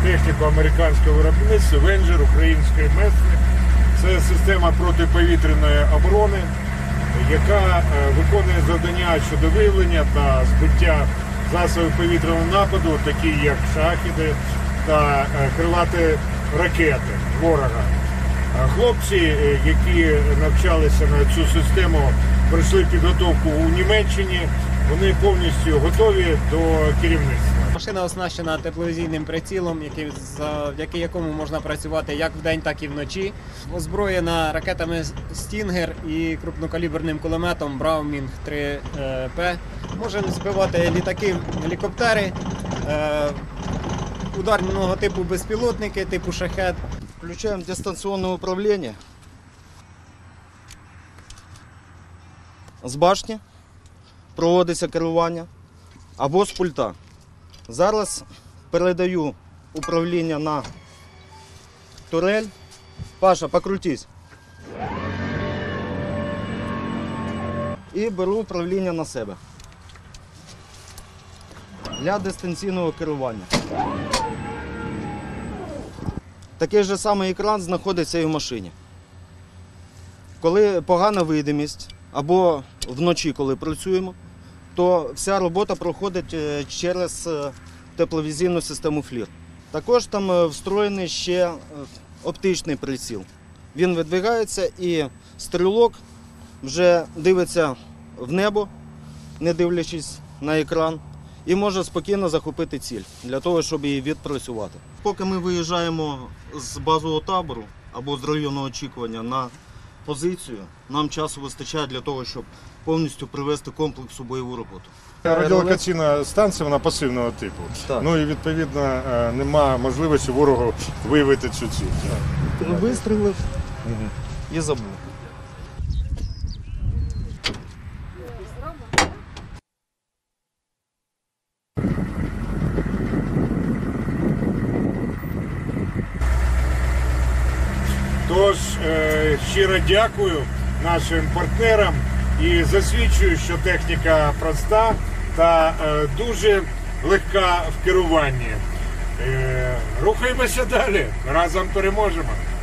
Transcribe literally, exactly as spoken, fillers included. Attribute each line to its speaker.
Speaker 1: техніку американського виробництва, Венджер, української Месник. Це система протиповітряної оборони, яка виконує завдання щодо виявлення та збиття засобів повітряного нападу, такі як шахеди та крилаті ракети ворога. Хлопці, які навчалися на цю систему, пройшли підготовку у Німеччині, вони повністю готові до керівництва.
Speaker 2: Машина оснащена тепловізійним прицілом, який, завдяки якому можна працювати як вдень, так і вночі. Озброєна ракетами «Стінгер» і крупнокаліберним кулеметом «Браумінг три П». Може збивати літаки, гелікоптери, ударного типу безпілотники, типу «Шахед».
Speaker 3: Включаємо дистанційне управління. З башні проводиться керування або з пульта. Зараз передаю управління на турель. Паша, покрутись. І беру управління на себе для дистанційного керування. Такий же самий екран знаходиться і в машині. Коли погана видимість або вночі, коли працюємо, то вся робота проходить через тепловізійну систему флір. Також там встроєний ще оптичний приціл. Він видвигається і стрілок вже дивиться в небо, не дивлячись на екран, і може спокійно захопити ціль, для того, щоб її відпрацювати. Поки ми виїжджаємо з базового табору або з району очікування на позицію, нам часу вистачає для того, щоб повністю привести комплекс у бойову роботу.
Speaker 1: Радіолокаційна станція, вона пасивного типу.
Speaker 3: Так.
Speaker 1: Ну і відповідно немає можливості ворогу виявити цю ціль.
Speaker 3: Вистрілив і забув.
Speaker 1: Тож, щиро дякую нашим партнерам і засвідчую, що техніка проста та дуже легка в керуванні. Рухаємося далі, разом переможемо.